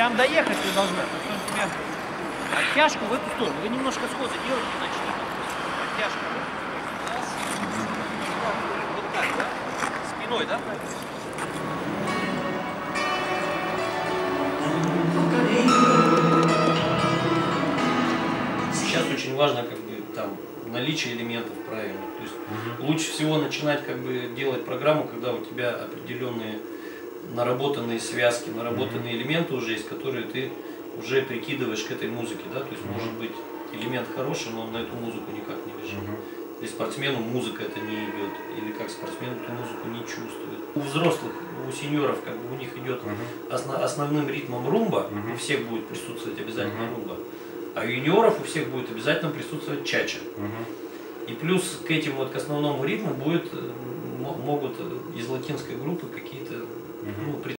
прям доехать вы должны. Например, оттяжку в эту сторону. Вы немножко схода делаете, значит, оттяжку. Вот так, да? Спиной, да? Сейчас очень важно как бы там наличие элементов правильных. То есть лучше всего начинать как бы делать программу, когда у тебя определенные наработанные связки, наработанные элементы уже есть, которые ты уже прикидываешь к этой музыке, да, то есть может быть элемент хороший, но он на эту музыку никак не лежит. Или спортсмену музыка это не идет, или как спортсмен эту музыку не чувствует. У взрослых, у сеньоров как бы у них идет основным ритмом румба, у всех будет присутствовать обязательно румба, а у юниоров у всех будет обязательно присутствовать чача. И плюс к этим вот к основному ритму могут из латинской группы какие-то